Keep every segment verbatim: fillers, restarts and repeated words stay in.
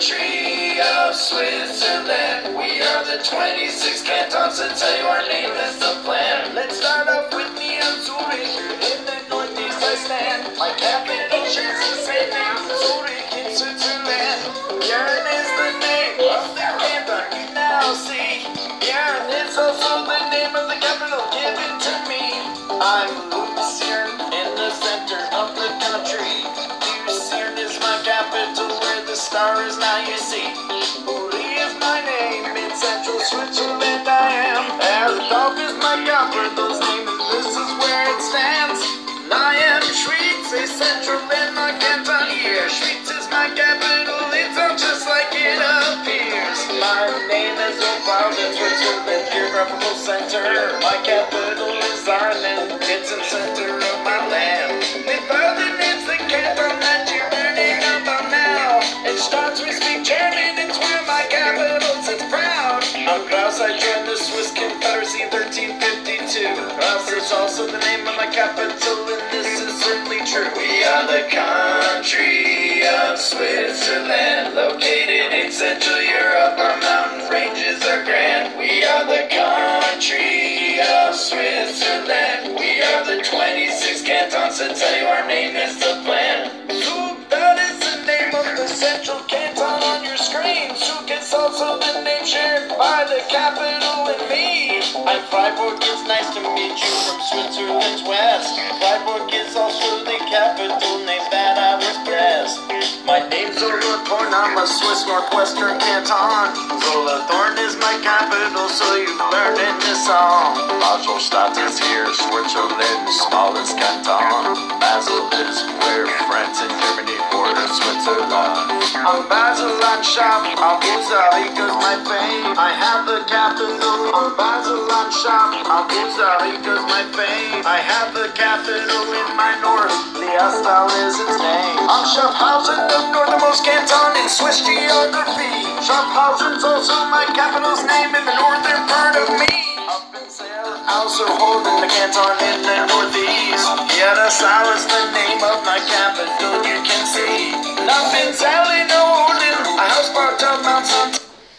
country of Switzerland. We are the twenty-six cantons, and tell you our name is the plan. Let's start off with me and Zurich. In the northeast I stand. My capital shares the same name, Zurich in Switzerland. Bern is the name of the canton you now see. Bern is also the name of the capital given to me. I'm Lucerne in the center of the country. Lucerne is my capital where the star is now you see. Uri is my name, in central Switzerland I am. Erdorf is my capital's name, and this is where it stands. And I am Schwyz, a central in my canton here. Schwyz is my capital, it's not just like it appears. My name is Obwalden, Switzerland, geographical center. My capital is Arnhem, it's in center of my land. Obwalden is the canton that you're learning about now. It starts we speak German, it's where my capital sits proud. I'm Klaus, I joined the Swiss Confederacy thirteen fifty-two. Klaus is also the name of my capital, and this is certainly true. We are the country of Switzerland, located in Central Europe. Our mountain ranges are grand. We are the country of Switzerland. We are the twenty-six cantons, and tell you our name is the plan. Zug, that is the name of the central canton on your screen. Zug is also the name shared by the capital and me. I'm Freiburg, it's nice to meet you from Switzerland's west. Freiburg is also the capital name that I was blessed. My name's Solothurn, I'm a Swiss northwestern canton. Solothurn is my capital, so you've learned in this song. Baselstadt is here, Switzerland's smallest canton. Basel is where France and Germany border Switzerland. I'm Basel-Landschaft, Abu-Zarika's my fame. I have the capital of Basel-Landschaft, Abu-Zarika's my fame. I have the capital in my north, Liestal is its name. I'm Schaffhausen, the northernmost canton in Swiss geography. Schaffhausen's also my capital's name in the northern part of me. Up in Saale, Ausserrhoden, the canton in the northeast. Jeddasau is the name of my capital, you can see. And up in Saale, Norden, a house part of Mount St.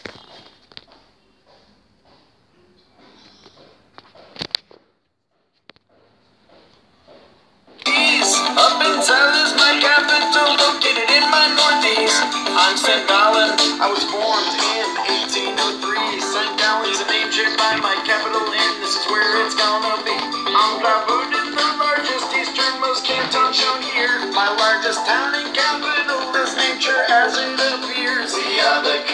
Up in Saale is my capital, located in my northeast. I'm Saint Gallen, I was formed in eighteen oh three. Saint Gallen's a name shared by my capital, and this is where it's gonna be. I'm Graubünden, the largest easternmost canton shown here. My largest town and capital is nature as it appears. We are the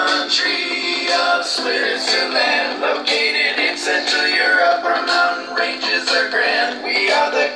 country of Switzerland, located in Central Europe. Our mountain ranges are grand. We are the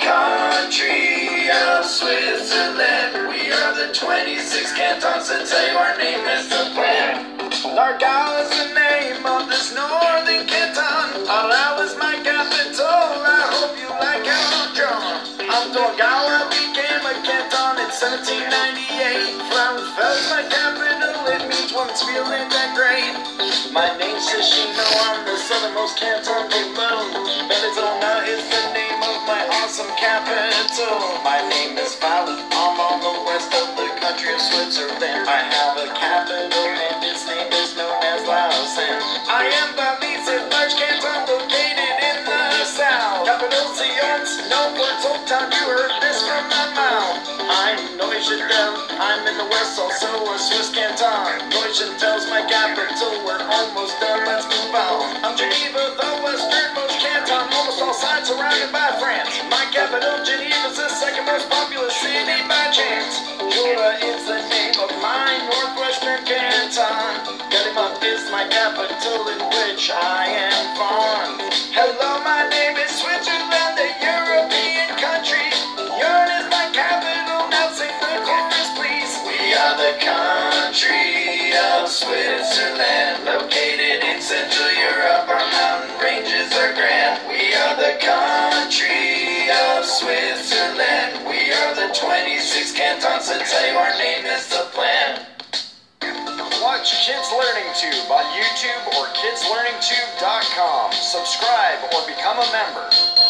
country of Switzerland. We are the twenty-six cantons, and tell you our name is the plan. Aargau is the name of this northern canton. Aarau is my capital. I hope you like how I'm drawn. I'm Thurgau, became a canton in seventeen ninety-eight. Frauenfeld's my capital, it means one's feeling that great. My name's Ticino, I'm the southernmost canton below. Bellinzona is the name of my awesome capital. My name is Falun, I'm on the west of the country of Switzerland. I have a capital, and its name is known as Lausanne. I am Valise, a large canton located in the south. Capital Sion's known for its old town, you heard this from my mouth. I'm Neuchâtel, I'm in the west, also a Swiss canton. Neuchâtel's my capital, we're almost done, let's move on. I'm Geneva, the westernmost canton, almost all sides surrounded by France. My capital, Geneva's the second most populous city by chance. Jura is the name of my northwestern canton. Gallimard is my capital, in which I am fond. Hello, my name is Switzerland, a European country. Yours is my capital, now sing the chorus, please. We are the country of Switzerland, located in Central Europe. Our mountain ranges are grand. We are the country of Switzerland. We are the twenty-six cantons, and tell you our name is the plan. Watch Kids Learning Tube on YouTube or kids learning tube dot com. Subscribe or become a member.